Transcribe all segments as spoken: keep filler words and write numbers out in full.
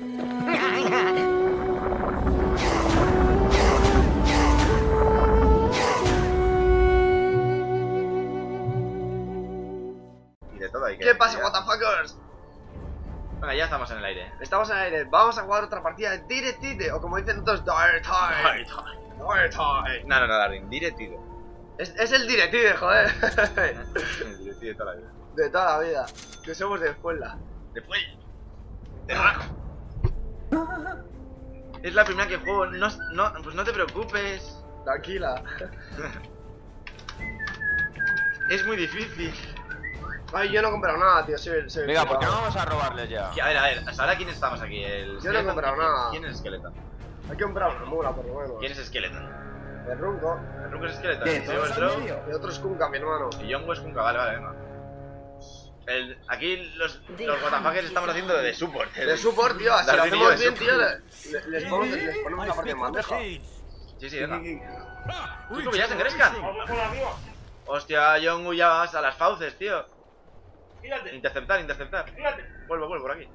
Y de todo hay que... ¿Qué pasa, motherfuckers? Venga, ya estamos en el aire. Estamos en el aire, vamos a jugar otra partida de Directite, o como dicen otros, Directite. Directite. No, no, no, Darwin, directido. Es, es el Directite, joder. El directido de toda la vida. De toda la vida, que somos de escuela. Después... De rajo. Es la primera que juego, no, no, pues no te preocupes. Tranquila. Es muy difícil. Ay, yo no he comprado nada, tío, soy, soy Venga, el ¿por qué no privado. vamos a robarles ya? A ver, a ver, ¿hasta ahora quién estamos aquí? ¿El Yo no he Skeleton? comprado ¿Quién- nada. ¿Quién es Skeleton? Hay que comprar una mula, por lo menos. ¿Quién es Skeleton? El Runco. El Runco es Skeleton. ¿Qué? Yo ¿Todos el al Drow medio? Y otro es Kunka, mi hermano. y John West Kunka, vale, vale, venga. El, aquí los, los Gotafuckers estamos haciendo de support. De support, tío, si lo Darwin y yo hacemos de bien, tío, support. le- le- les ponemos, les ponemos una partida en bandeja. Sí, sí, venga. ¿Tú que ya se engrescan? Hostia, John Woo ya vas a las fauces, tío. Interceptar, interceptar. Vuelvo, vuelvo por aquí.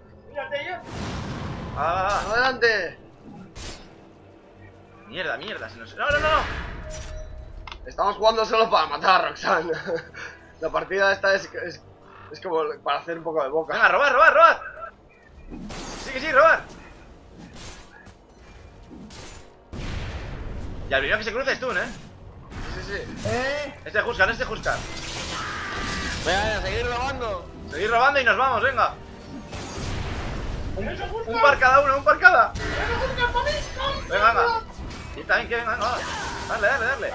Ah, ¡Adelante! mierda, mierda. Se nos... No, no, no, no. Estamos jugando solo para matar a Roxanne. La partida esta es, es, es como para hacer un poco de boca. Venga, robar, robar, robar. Sí, que sí, robar. Y al primero que se cruce es tú, ¿eh? Sí, sí, sí. ¿Eh? Este Huskar, este Huskar. Venga, venga, seguir robando. Seguir robando y nos vamos, venga. Un, un par cada uno, un par cada. Venga, venga. Y también que venga, venga. Dale, dale, dale.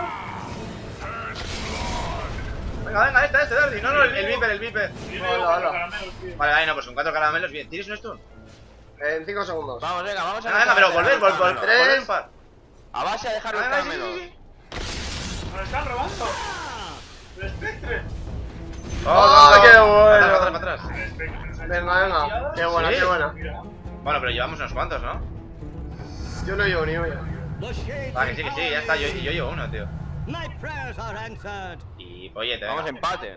Venga, venga, este, este, dale. No, no, el, el Viper, el Viper. Hola, hola. Vale, vale, no, pues con cuatro caramelos, bien. ¿Tienes un stun? En cinco segundos. Vamos, venga, vamos a Venga, venga, pero dejar volver, de volver, dejar volver, los Tres. un par. A base de dejar los Venga, sí, sí, caramelos. sí. ¡Nos están robando! ¡El espectre! ¡Oh, qué bueno! Para atrás, para atrás. ¡El espectre! Venga, venga. Qué buena, ¿Sí? qué buena. Mira. Bueno, pero llevamos unos cuantos, ¿no? Yo no llevo ni uno. Va, que sí, que sí, ya está. Yo, yo llevo uno, tío. My prayers are answered. Y pollete, Vamos venga. empate.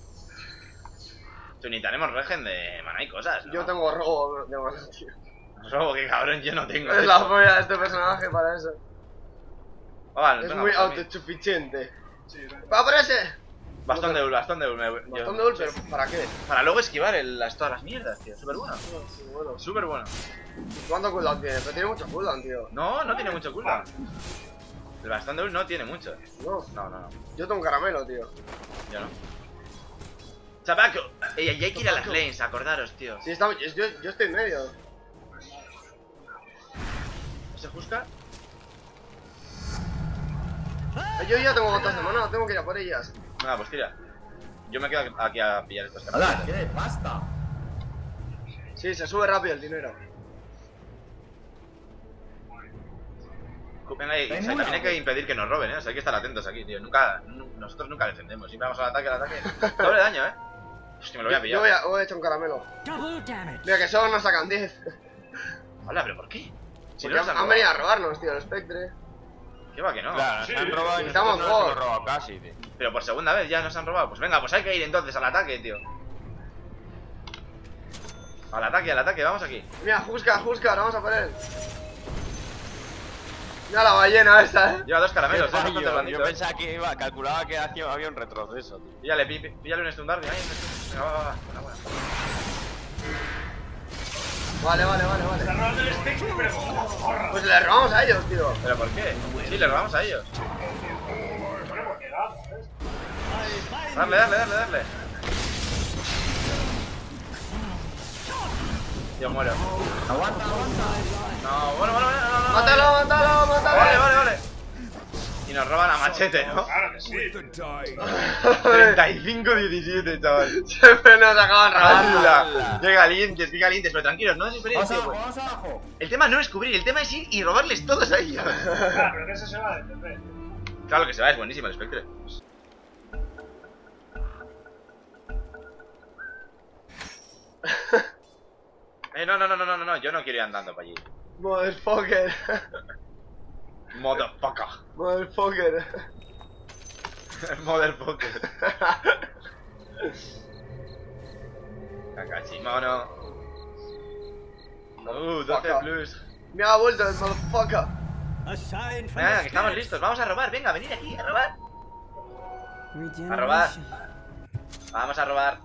Tú ni tenemos regen de mana y cosas, ¿no? Yo tengo robo de mano, tío. Robo, que cabrón, yo no tengo. Es la polla de este personaje para eso. Ah, vale, Es venga, muy pues, a mí. autosuficiente. Sí, venga. ¡Va por ese! Bastón de ul, bastón de ul. me- yo- Bastón de ul, pero ¿para qué? Para luego esquivar el, las, todas las mierdas, tío. Súper bueno. Sí, bueno. Súper bueno. ¿Cuánto cooldown tiene? Pero tiene mucho cooldown, tío. No, no tiene mucho cooldown. El bastón de ul no tiene mucho. No. No, no, no. Yo tengo un caramelo, tío. Yo no. Chapaco. Ey, y hay que ir a las lanes, acordaros, tío. Sí, estamos, yo, yo estoy en medio. ¿Se busca? Yo ya tengo botas de mano, tengo que ir a por ellas. Venga, pues tira. Yo me quedo aquí a pillar estos ¡Hala! caramelos. ¡Qué de pasta! Sí, se sube rápido el dinero. Venga, y, Venga, o sea, también hay una. que impedir que nos roben, ¿eh? O sea, hay que estar atentos aquí, tío. Nunca, nu- nosotros nunca defendemos. Siempre vamos al ataque, al ataque. Doble daño, ¿eh? Hostia, me lo voy a Yo pillar. voy a, voy a echar un caramelo. Double damage. Mira, que solo nos sacan diez. Hola, ¿pero por qué? Si Porque no nos han, han han robado. venido a robarnos, tío, el espectre. ¿Qué va que no? Claro, Sí, nos han robado y necesitamos nosotros no nos gol. hemos robado casi, tío. Pero por segunda vez ya nos han robado. Pues venga, pues hay que ir entonces al ataque, tío. Al ataque, al ataque, vamos aquí. Mira, Huskar, Huskar, vamos a por él. Mira la ballena esta, eh. Lleva dos caramelos, Qué ¿eh? fallo. Bastante Yo blandito, ¿eh? pensaba que iba, calculaba que hacía- había un retroceso, tío. Píllale, pi- pi- píllale un stun Darwin ahí. un stun. Venga, va, va, va. Buena, buena. Vale, vale, vale, Están vale. robando el espectre, pero como zorra. Pues le robamos a ellos, tío. ¿Pero por qué? Sí, le robamos a ellos. Bueno, porque da, ¿sabes? Darle, darle, darle, darle. Yo muero. ¡Aguanta, aguanta! No, bueno, bueno, bueno, no, no, no. Mátalo, mátalo, mátalo. Vale, vale, vale. Y nos roban a machete, ¿no? Claro que sí. treinta y cinco diecisiete, chaval. Siempre nos acaban robando. ¡Hala! Qué calientes, qué calientes, pero tranquilos, no desesperéis, ¡Vamos tío. abajo, vamos abajo! El tema no es cubrir, el tema es ir y robarles todos a ellos. Claro, pero que eso se va a defender. Claro que se va, es buenísimo el espectre. Eh, no, no, no, no, no, no, yo no quiero ir andando para allí. Motherfucker. Motherfucker. Motherfucker. Motherfucker. Kakashi mono. Uh, doce plus. Me ha vuelto el motherfucker. A sign from Venga, the que estamos spirits. listos. Vamos a robar. Venga, venid aquí a robar. A robar. Vamos a robar.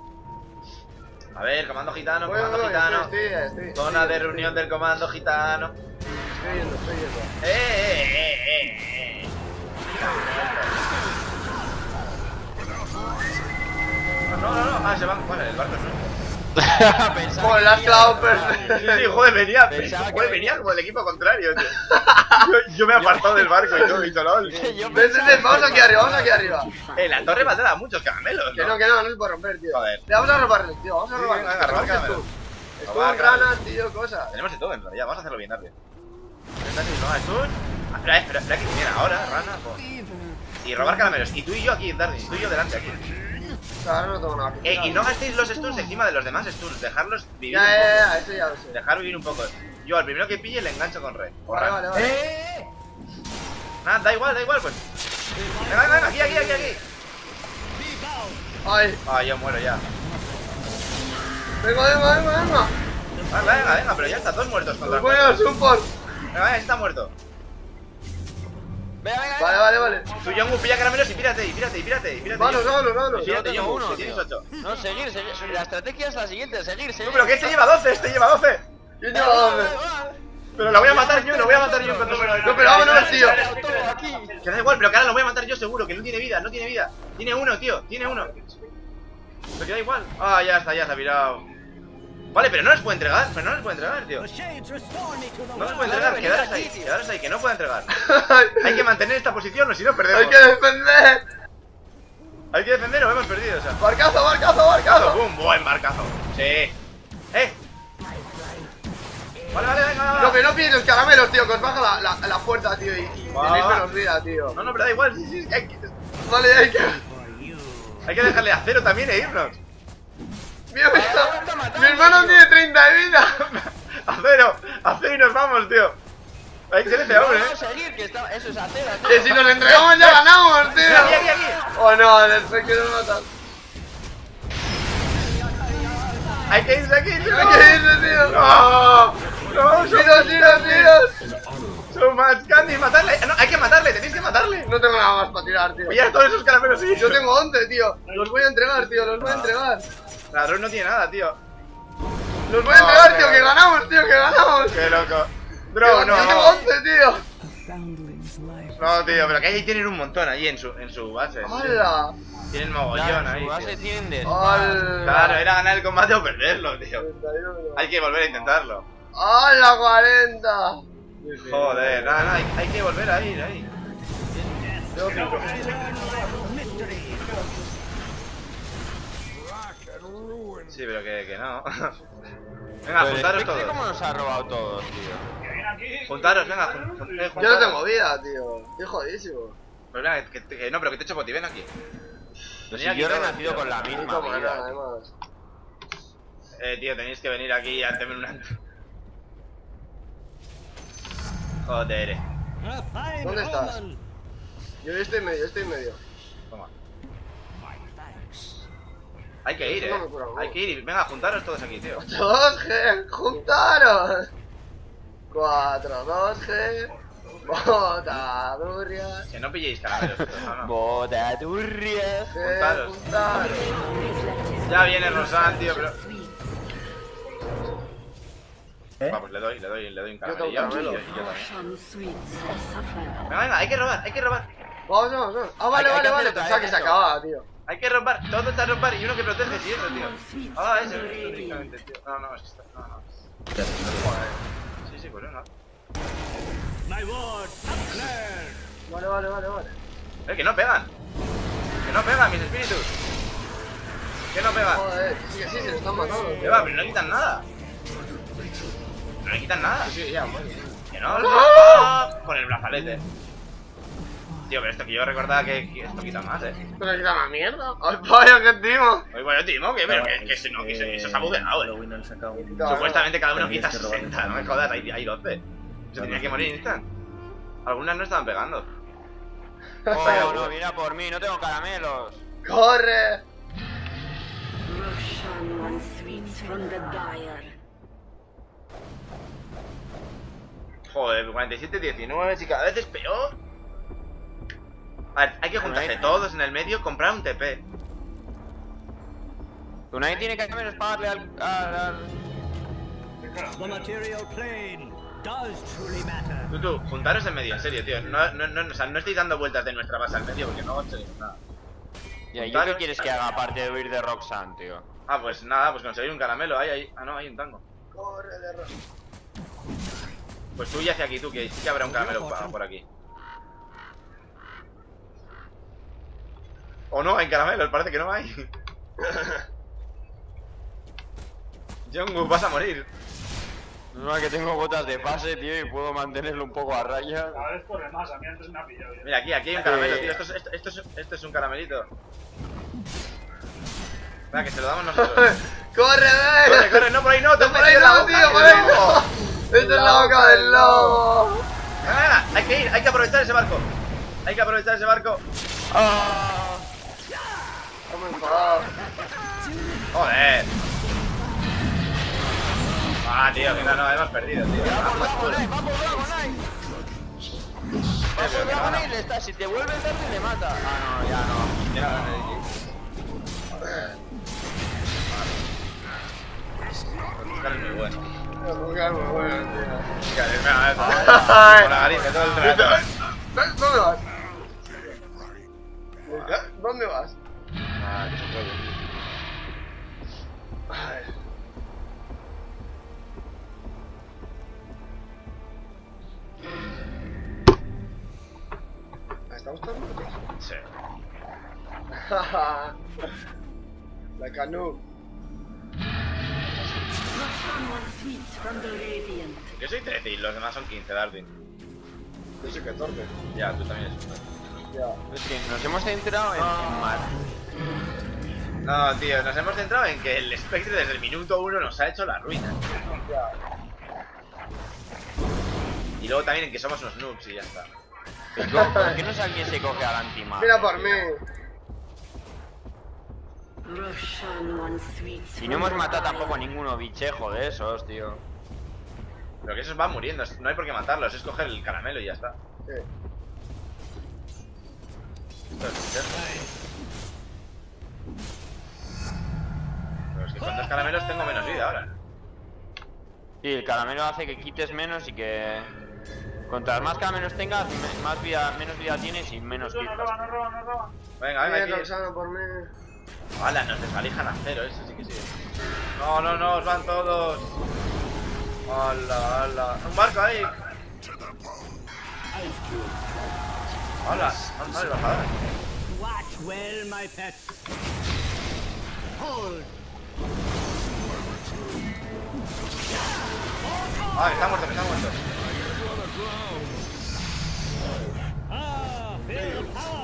A ver, comando gitano, Voy, comando voy, gitano. estoy, estoy, estoy, Zona estoy de reunión del comando gitano. Estoy yendo, estoy yendo. ¡Eh, eh, eh, eh, eh! No, no, no, no. Ah, se van. Bueno, el barco no. Pensaba Joder, que la has iba- clavado perfecto. Sí, sí, joder, venía, Pensaba que joder, venía- venía como el equipo contrario, tío. Yo, yo me he apartado del barco y todo, y todo. LOL. Yo Ven, ven, pensaba ven, vamos que- aquí arriba, vamos aquí arriba. Eh, la torre valdrá muchos caramelos, Que ¿no? no, que no, no se puede romper, tío. Joder. Le vamos a robarle, tío, vamos a Sí, robarle. venga, robar caramelos. Stun, Robar Stun, caramelos. ranas, tío, cosas. Tenemos de todo en realidad, vamos a hacerlo bien rápido. No, es un... Ah, espera, espera, espera, que mira, ahora, rana, pues. Y robar caramelos. Y tú y yo aquí, Darwin, tú y yo delante aquí. Ahora no tengo nada que Eh, tirar. y no gastéis los stuns encima de los demás stuns, dejarlos vivir Ya, un ya, poco. ya, eso ya lo sé. Dejar vivir un poco. Yo al primero que pille le engancho con red. O Vale, rana. vale, vale. ¡Eh! Nada, da igual, da igual, pues. Venga, venga, venga, aquí, aquí, aquí, aquí. Ay, Ah, yo muero ya. venga, venga, venga, venga. Venga, venga, venga, pero ya está, dos muertos contra Los voy a cuatro. support. Venga, venga, está muerto. Venga, venga, Vale, vale, vale. Tú, Yongu, pilla caramelos y pírate, y pírate, y pírate, y pírate. Vámonos, vámonos, vámonos. Yo Pírate, tengo Yongu, uno, que tienes tío. ocho. No, seguir, seguir. La estrategia es la siguiente, seguir, seguir. No, pero que este lleva doce, este lleva doce. ¿Quién lleva dónde? Pero la voy a matar yo, lo voy a matar yo. Con No, pero vámonos, tío. Que da igual, pero que ahora lo voy a matar yo seguro, que no tiene vida, no tiene vida. Tiene uno, tío, tiene uno. Pero que da igual. Ah, ya está, ya se ha pirado. Vale, pero no les puede entregar, pero no les puede entregar, tío. The shades restore me to the No les world. puede entregar, venid quedaros aquí, ahí, tío. quedaros ahí, que no puede entregar. Hay que mantener esta posición o si no perdemos. Hay que defender. Hay que defender o hemos perdido, o sea. Barcazo, barcazo, Barcazo, barcazo. boom, buen barcazo. Sí. Eh. Vale, vale, venga, venga. No, que no pilles los caramelos, tío, que os baja la, la, la puerta, tío, y, y Va, tenéis va. menos vida, tío. No, no, pero da igual, sí, sí, hay que, Vale, hay que... hay que dejarle a cero también e irnos. Mira, mira, mi hermano tiene treinta de vida. A cero, a cero y nos vamos, tío. Hay que ser este hombre, Vamos a eh. seguir, que está, eso es hacer, hacer. Que si nos entregamos ya ganamos, tío. Aquí, aquí, aquí. Oh no, el Spec quiere matar. Hay que irse aquí, tío. Hay que irse, tío. No, no, Tiros, tiros, tiros. so much candy, matarle. No, hay que matarle, tenéis que matarle. No tengo nada más para tirar, tío. Pillar todos esos caramelos, sí. Yo tengo once, tío. Los voy a entregar, tío, los voy a entregar. La Rose no tiene nada, tío. Los voy a No, entregar, tío. tío, que ganamos, tío, que ganamos. Qué loco. Tío, Bro, Yo tengo no. once, tío. No, tío, pero que ahí tienen un montón allí en su, en su base. ¡Hala! Tienen mogollón Claro, ahí. su base tío. tienen de... ¡Hala! Claro, era ganar el combate o perderlo, tío. Hay que volver a intentarlo. ¡Hala, cuarenta! Joder, nada, nada, hay, hay que volver a ir ahí. Mystery. Sí, pero que, que no. Venga, Pero juntaros el todos. ¿Cómo nos ha robado todos, tío? Que viene aquí. Juntaros, venga, jun, jun- eh, Yo no juntaros. tengo vida, tío. Estoy jodidísimo. Pero venga, que, que- que no, pero que te echo poti, ven aquí. Pero Venid si aquí yo he todos, renacido tío. con la Y misma como vida. nada, además. Eh, tío, tenéis que venir aquí y hacerme una... Joder. A fine ¿Dónde estás? Roman. Yo estoy en medio, yo estoy en medio. Toma. Hay que ir, Eso eh. no me cura, Hay ¿no? que ir y venga, juntaros todos aquí, tío. dos G, juntaros. cuatro, dos G. Botadurrias. Que no pilléis caramelos, tío, no, no. Botaturria. G, Juntaros. juntaros. Ya viene Rosan, tío, pero... ¿Eh? Va, pues le doy, le doy, le doy un Yo tengo caramelillo. Y yo, caramelo. y yo también. Sweets suffer. Venga, venga, hay que robar, hay que robar. Vamos, vamos, vamos. Ah, vale, Hay- hay vale, que vale. hacer Pensaba que se eso. acababa, tío. Hay que robar, todo está a robar y uno que protege si eso, tío. Ah, ese, ese, únicamente, tío. No, no, es que está... No, no. Sí, sí, pues venga. My ward, declare. Vale, vale, vale, vale. Eh, que no pegan. Que no pegan mis espíritus. Que no pegan. Joder, sí, que sí, se lo están matando. Que va, pero no quitan nada. No le quitan nada. Sí, ya, bueno. Que no, no. Ah, con el brazalete. Tío, pero esto que yo recordaba que, que esto quita más, eh. Pero quita más mierda. ¡Ay, vaya, qué timo! Oye, bueno, timo, que pero que, que, se- no, que se- eso se ha bugueado, eh. Halloween han sacado un... Claro. Supuestamente cada uno Tenías quita que robar sesenta, no me jodas, hay, hay doce. Se tenía que morir instant. Algunas no estaban pegando. Oh, no, mira por mí, no tengo caramelos. ¡Corre! Roshan wants sweets from the dire. Joder, cuarenta y siete diecinueve, si cada vez es peor. A ver, hay que juntarse todos en el medio, comprar un T P. Tú nadie tiene que menos pagarle al... al, al... The material plane does truly matter. Tú, tú, juntaros en medio, en serio, tío. No, no, no, o sea, no estéis dando vueltas de nuestra base al medio porque no conseguimos nada. Ya, ¿y yo qué quieres que haga aparte de huir de Roxanne, tío? Ah, pues nada, pues conseguir un caramelo. Ahí, ahí. Ah, no, hay un tango. Corre de ro... Pues tú y hacia aquí, tú, que sí que habrá un caramelo pa- por aquí. O no, hay caramelos, parece que no hay. Jungkook, vas a morir. No, es que tengo botas de pase, tío, y puedo mantenerlo un poco a raya. Cada vez corre más, a mí antes me ha pillado ya. Mira, aquí, aquí hay un caramelo, Eh. tío. Esto es, esto, esto es, esto es un caramelito. Venga, que se lo damos nosotros. ¡Corre, ven! Corre, corre, no, por ahí no, te ¡No, por ahí no, tío, por ahí no! ¡Esta es la boca del lobo! Venga, venga, hay que ir, hay que aprovechar ese barco. Hay que aprovechar ese barco. ¡Ah! ¡Estamos enfadados! Joder. Ah, tío, que no, no, hemos perdido, tío. ¡Va por Dragonite, va por Dragonite! Va por Dragonite y le está, si te vuelve el dardo le mata. Ah, no, ya no. Ya, Oscar es muy bueno. Oscar, muy bueno, tío. Oscar, es venga, venga. Con la galicia todo el rato. ¿Dónde vas? ¿Dónde vas? Ah, que se puede. A ver. ¿Estamos todos muertos? Sí. La Canu. Someone sweets from the radiant. Yo soy trece y los demás son quince, Darwin. Yo soy catorce. Ya, tú también eres un Ya. es que nos hemos centrado en, en mar. No, tío, nos hemos centrado en que el Spectre desde el minuto uno nos ha hecho la ruina. Ya. Y luego también en que somos unos noobs y ya está. ¿Por qué no sé a quién se coge al antimar? Mira por mí. Roshan wants sweets Y no hemos from the matado tampoco a Dire. ninguno bichejo de esos, tío. Pero que esos van muriendo, no hay por qué matarlos, es coger el caramelo y ya está. Sí. Esto es cierto. Pero es que con dos caramelos tengo menos vida ahora. Sí, el caramelo hace que quites menos y que... Cuantas más caramelos tengas, me- más vida, menos vida tienes y menos No quitas. roba, no roba, no roba. Venga, venga, Bien, aquí. Roxana, por mí. Hala, nos desvalijan a cero, eso sí que sí. No, no, no, os van todos. Hala, hala. Un barco ahí. Hala, anda, el bajador. Watch well, my pet. Hold. Ah, está muerto, está muerto. Ah, feel power.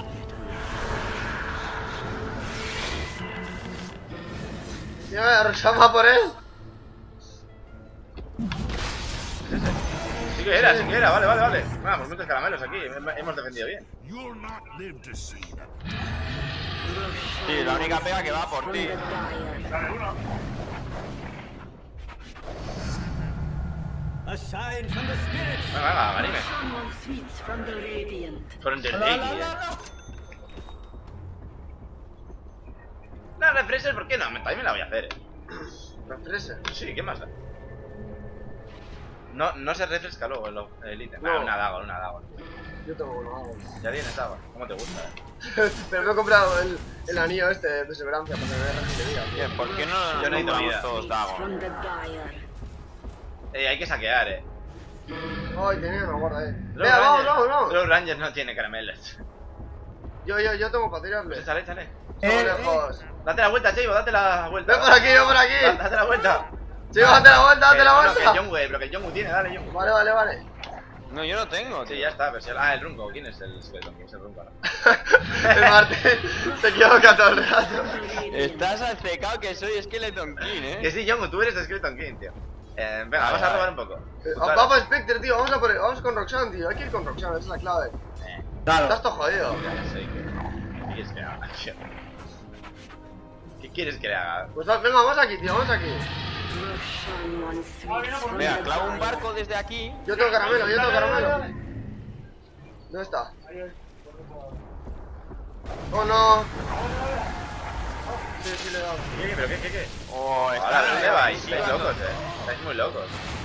Mira, Roxana por él. Sí que era, sí que era, vale, vale, vale. Bueno, pues muchos caramelos aquí, hem- hemos defendido bien. Roshan Sí, la única pega que va por from ti. the Dire. Dale uno. A sign from the spirits. Venga, venga, anime. Roshan wants sweets from the radiant. Fueron del X, eh. No, refresher, ¿por qué no? También me la voy a hacer, eh. Refresher. Sí, ¿qué más da? No, no se refresca luego el, el ítem. No. Ah, una daga, una daga. Yo tengo uno. Ya tienes daga. ¿Cómo te gusta, eh? Pero me he comprado el, el anillo este de perseverancia para que me dé regeneración, tío. Bien, ¿por qué no Yo nos necesito compramos vida. todos Sweets Dagon? from the Dire. Eh, hay que saquear, eh. Ay, tenía una guarda ahí. Los Venga, vamos, Rangers- vamos, vamos. Los Rangers no tienen caramelos. Yo, yo, yo tengo para tirarle. Pues échale, échale. Estamos lejos. Date la vuelta, Chivo, date la vuelta. Ven por aquí, ven por Da- aquí. Date la vuelta. Sí, date la vuelta, date la Eh, no, que vuelta. el Jungkook, pero que el Jungkook tiene, dale, Jungkook. Vale, vale, vale. No, yo no tengo, Sí, tío. ya está, pero si el... Ah, el Runko, ¿quién es el Skeleton? ¿Quién es el Runko ahora? El Martín se equivoca todo el rato. Estás al secado que soy Skeleton King, Que eh. sí, Jungkook, tú eres Skeleton King, tío. Eh, venga, Vale, vamos a vale. robar un poco. Eh, Claro. Vamos a Spectre, tío. Vamos a por, vamos con Roxanne, tío. Hay que ir con Roxanne, esa es la clave. Eh, Estás todo jodido. ya sé que... ¿Qué quieres que haga, tío? ¿Qué quieres que le haga? Pues va- venga, vamos aquí, tío, vamos aquí. Roshan wants sweets from Mira, the clavo un fire. barco desde aquí. Yo tengo caramelo, yo tengo caramelo. ¿Dónde está? Oh no. Sí, sí le he dado. ¿Qué? ¿Pero qué? ¿Qué? ¿Qué? Oh, está Ahora, ¿dónde vais? sí, Estáis sí. locos, eh. Estáis muy locos.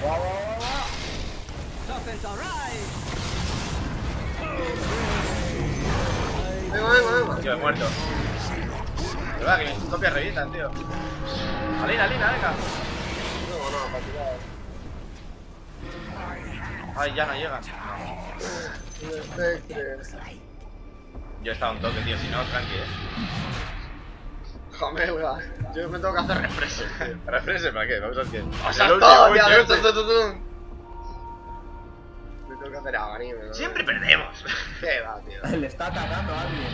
Serpents arise! Venga, venga, venga. Tío, he muerto. De verdad, que mis copias revientan, tío. Alina, Alina, venga. No, no, para tirar. Ay, ya no llegan. Un espectre. Yo he estado un toque, tío. Si no, tranqui, eh. Jamelga. Yo me tengo que hacer refresco, tío. ¿Refresque para qué? Vamos a ver qué. ¡Saltó! ¡Ya ves! ¡Tum, tum, tum! Me tengo que hacer anime, ¿no? Siempre perdemos. ¿Qué va, tío? Le está atacando a alguien.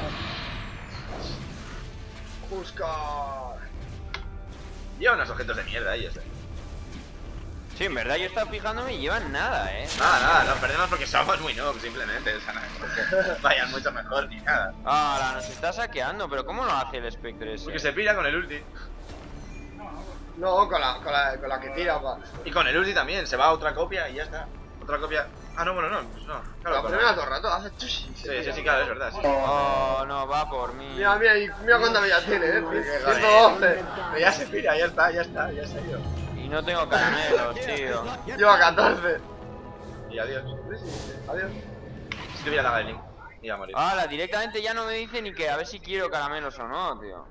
Buscar. Lleva unos objetos de mierda ellos, eh. Sí, en verdad yo estaba fijándome y llevan nada, eh. Nada, nada, no perdemos porque somos muy noobs, simplemente. O sea, no es porque vayan mucho mejor ni nada. Ahora nos está saqueando, pero ¿cómo lo hace el espectro ese? Porque se pira con el ulti. No, con la, con la, con la que tira, pa. Y con el ulti también, se va a otra copia y ya está. Otra copia. Ah, no, bueno, no, pues no. Claro, La con primera todo el rato hace chushi. Sí, sí, sí, claro, es verdad. Sí. Oh, no, va por mí. Mira, mira, y mira cuánta vida tiene, eh. Joder. ciento doce. Pero ya se pira, ya está, ya está, ya se ha ido. Y no tengo caramelos, tío. Lleva catorce. Y adiós. Adiós. Si tuviera la Link, iba a morir. Ahora, directamente ya no me dice ni que a ver si quiero caramelos o no, tío.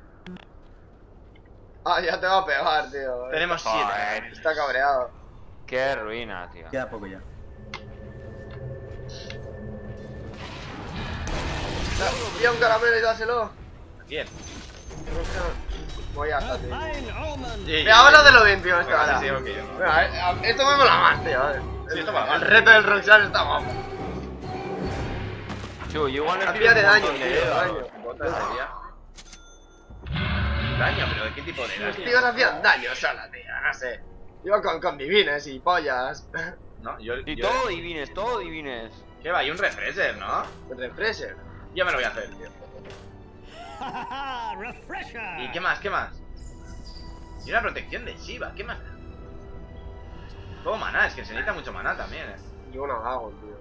Ah, ya te va a pegar, tío. Tenemos Joder. siete. Está cabreado. Qué ruina, tío. Queda poco ya. Pilla un caramelo y dáselo. Bien. Voy a estar, tío. Fine omen! Sí, Mira, vamos a hacerlo bien, tío, esta Venga, hora. sí, sí, ok, yo. Venga, eh, esto me mola más, tío. eh. Sí, esto mola más. El reto del Roxanne está guapo. Chu, yo igual me Cambia de un daño, montón de tío, dedos. daño. Botas sería. Daño, pero ¿de qué tipo de Los daño? tíos hacían daño solo, tío, no sé. Yo con, con divines y pollas. No, yo. Y yo- todo divines, todo divines. ¿Qué va? Y un refresher, ¿no? El refresher. Yo me lo voy a hacer, tío. Ha ha ha! Refresher! ¿Y qué más? ¿Qué más? Y una protección de Shiva, ¿qué más? Todo maná, es que se necesita mucho maná también, eh. Yo una hago, tío.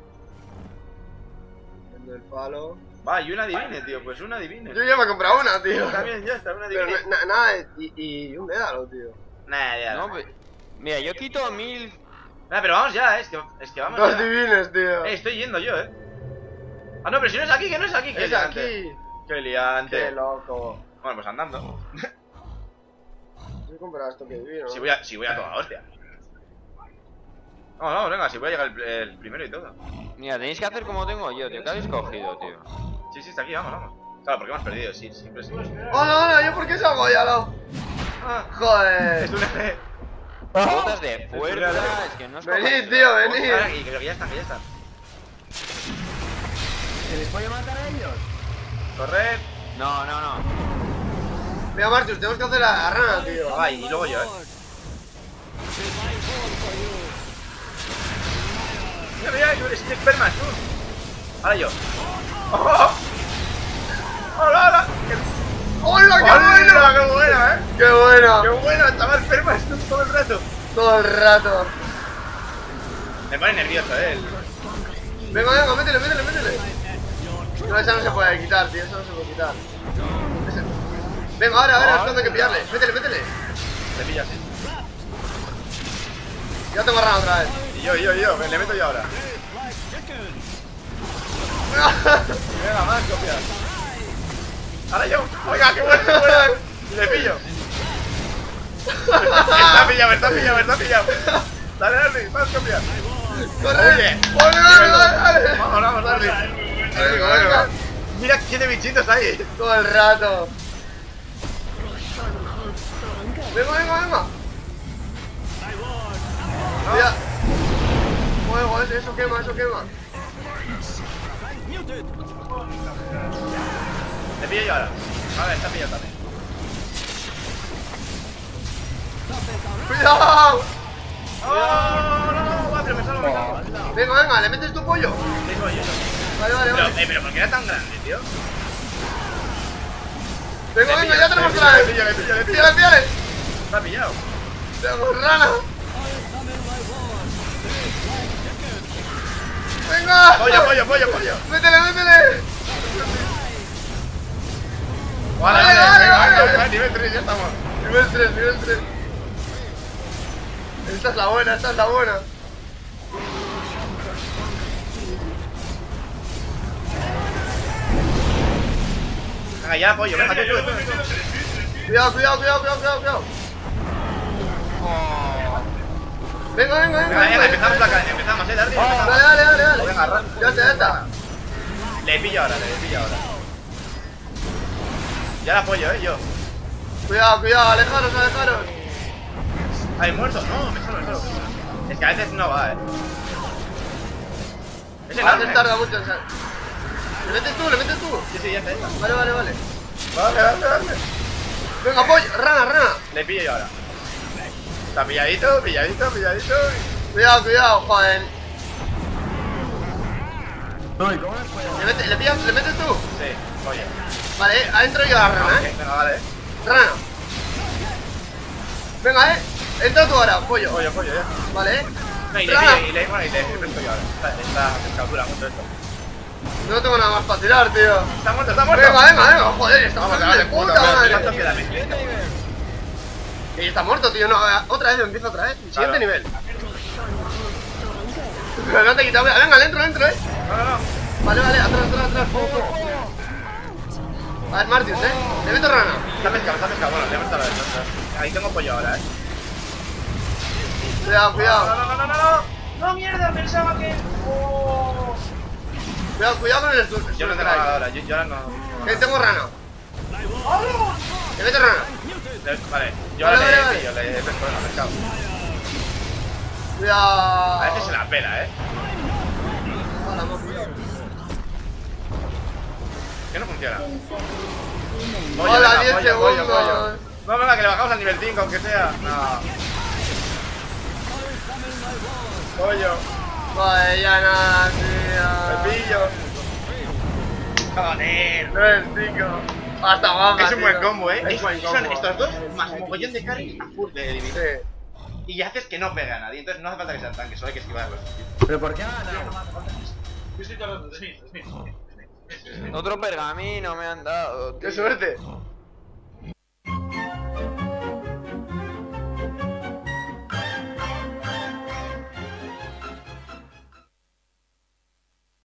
Vendo el palo. Va, y una divine, tío, pues una divine. Yo ya me he comprado una, tío. Yo también, ya está, una Pero divine. na- na- nada, y, y un dédalo, tío. Nah, ya. No, pe- mira, yo quito mil. Nah, pero vamos ya, eh, es que, es que vamos Dos ya. divines, tío. Eh, estoy yendo yo, eh. Ah, no, pero si no es aquí, que no es aquí, que Es aquí. Qué liante. Qué loco. Bueno, pues andando. Yo he comprado esto que divino. Si voy a, si voy a toda hostia. Vamos, vamos, venga, si voy a llegar el, el primero y todo. Mira, tenéis que hacer como tengo yo, tío. ¿Qué habéis cogido, tío? Sí, sí, está aquí, vamos, vamos. Claro, porque hemos perdido, sí, siempre sí. ¡Hola, hola! ¿Yo por qué salgo ya, lo? Ah, Joder. es una fe. Botas de fuerza, es que no es Venid, tío, Ahora, venid. y creo que ya están, que ya están. ¿Se les puede matar a ellos? Corred. No, no, no. Mira, Marchus, tenemos que hacer la, la rana, tío. Ay, y luego yo, eh. Mira, mira, tú eres Spermas, tú. Ahora yo. ¡Oh! ¡Hola, hola! ¡Qué, ¡Hola, qué hola, bueno! qué buena, eh! ¡Qué bueno! ¡Qué bueno! Estaba Spermas tú todo el rato. Todo el rato. Me pone nervioso, eh. el- Venga, venga, métele, métele, métele. No, esa no se puede quitar, tío, esa no se puede quitar. Ese- Venga, ahora, ahora, es cuando hay que pillarle. Métele, métele. Te pillo así. Ya tengo rana otra vez. Y yo, y yo, y yo, me le meto yo ahora. Venga, más copias. Ahora yo. Oiga, qué bueno, qué bueno. Y le pillo. Me está pillado, me está pillado, me está pillado. Dale, dale, más copias. ¡Corre! Oye. ¡Ole, ole, ole! Vamos, vamos, dale. Venga, venga. Mira, tiene bichitos ahí. Todo el rato. Roshan holds stronger. Venga, venga, venga. Mira. Fuego, ese, eso quema, eso quema. Transmuted! Te pillo yo ahora. Vale, está pillado también. ¡Cuidado! ¡Oh, no, no! Va, pero me salgo, me salgo. Venga, venga, ¿le metes tu pollo? Tengo yo. Vale, vale, Pero, vale. eh, pero ¿por qué era tan grande, tío? Venga, Le venga, pillo, ya tenemos le otra pillo, vez. le pillo, le pillo, le pillo. Píllale, píllale. Está pillado. ¡Tenemos rana! ¡Venga! Pollo, pollo, pollo, pollo. ¡Métele, métele! Vale, Vale, vale, vale, venga, vale. venga, venga, nivel tres, ya estamos. Nivel tres, nivel tres. Esta es la buena, esta es la buena. Venga, ya, pollo, venga, tú, tú, tú, tú. Cuidado, cuidado, cuidado, cuidado, cuidado, cuidado. Venga, venga, venga. Venga, venga, empezamos la cadena, empezamos, eh, Dardi. Dale, dale, dale, dale. Venga, arranca. Ya está, ya está. Le pillo ahora, le pillo ahora. Ya la apoyo, eh, yo. Cuidado, cuidado, alejaros, alejaros. ¿Hay muertos? No, me solo, me solo. Es que a veces no va, eh. Es A enorme. veces tarda mucho en salir. ¿Le metes tú, le metes tú? Sí, sí, ya está, ya está. Vale, vale, vale. Vale, vale, vale. Venga, apoyo. Rana, rana. Le pillo yo ahora. Está pilladito, pilladito, pilladito. Cuidado, cuidado, joder. No, ¿y cómo les puedo? ¿Le, metes, le, pillas, ¿Le metes tú? Sí, oye. Vale, eh, adentro yo la rana, eh. Venga, vale. Rana. Venga, eh. Entra tú ahora, pollo. Pollo, pollo, ya. Vale, eh. No, y le Rana. pillo, y le, bueno, y le presto yo ahora. Está, está, se calcula mucho esto. No tengo nada más para tirar, tío. Está muerto, está muerto. Venga, venga, venga. Joder, está Vamos, muerto de puta ¿cuánto madre. queda, Messi? Y está muerto, tío. No, eh, otra vez, empiezo otra vez. Siguiente Claro. nivel. Pero no te he quitado. Venga, le entro, le entro, eh. No, no, no. Vale, vale, atrás, atrás, atrás. A ver, Martins, eh. Le meto rana. Está pescado, está pescado. Bueno, le he prestado la defensa. Ahí tengo pollo ahora, eh. Cuidado, No, cuidado. no, no, no, no, no. No, mierda, pensaba que. Oh. Cuidado, cuidado con el sur. Yo no tengo nada ahora, yo, yo ahora no. Que tengo rana. Le meto rana. Le- Vale, yo Vale, ahora vale, le vale. pillo, le he pescado el pescado. Cuidado. A veces se la pela, eh. Hola, hemos cuidado. Que no funciona. Hola, venga, diez pollo, pollo, segundos. pollo. No, venga, que le bajamos al nivel cinco, aunque sea. No. Pollo, Vale, ya nada, me tío. pillo. Joder. Tres, cinco. Hasta guapa. Es un buen tío. combo, eh. Es Es- buen son combo. estos dos más mogollón de carry a full de dividir. Sí. Y haces que no pegue a nadie, entonces no hace falta que sean tanques, solo hay que esquivarlos. ¿Pero por qué ha ganado? Yo estoy tardando, Smith, Smith, Smith, Smith, Smith. Otro pergamino me han dado. Qué tío. suerte.